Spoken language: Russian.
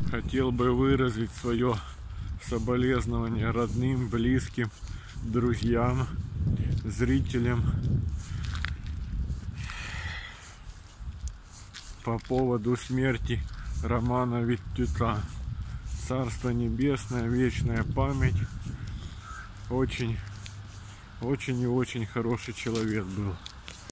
Хотел бы выразить свое соболезнование родным, близким, друзьям, зрителям по поводу смерти Романа Виттюка. Царство небесное, вечная память. Очень и очень хороший человек был.